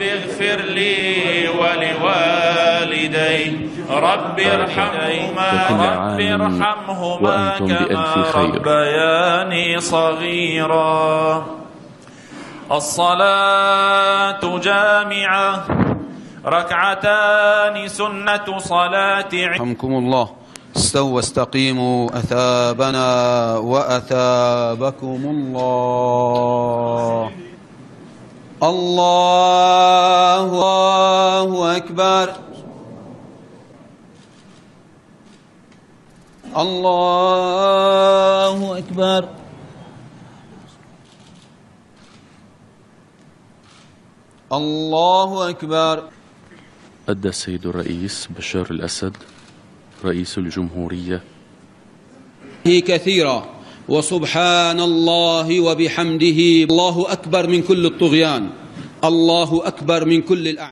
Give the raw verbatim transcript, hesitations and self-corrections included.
رب اغفر لي ولوالدي رب ارحمهما رب ارحمهما كما ربياني صغيرا. الصلاة جامعة، ركعتان سنة صلاة. رحمكم الله. استووا واستقيموا أثابنا وأثابكم الله. الله أكبر. الله أكبر. الله أكبر. أدى السيد الرئيس بشار الأسد رئيس الجمهورية كثيرا وسبحان الله وبحمده الله أكبر من كل الطغيان، الله أكبر من كل الأعمال.